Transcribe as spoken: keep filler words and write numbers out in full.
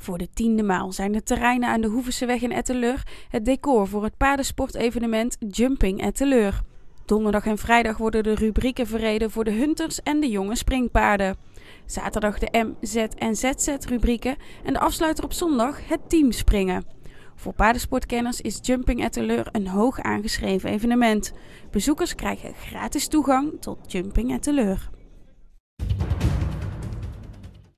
Voor de tiende maal zijn de terreinen aan de Hoevenseweg in Etteleur het decor voor het paardensportevenement Jumping Etteleur. Donderdag en vrijdag worden de rubrieken verreden voor de Hunters en de jonge springpaarden. Zaterdag de M, Z en Z Z-rubrieken en de afsluiter op zondag het teamspringen. Voor paardensportkenners is Jumping Etteleur een hoog aangeschreven evenement. Bezoekers krijgen gratis toegang tot Jumping Etteleur.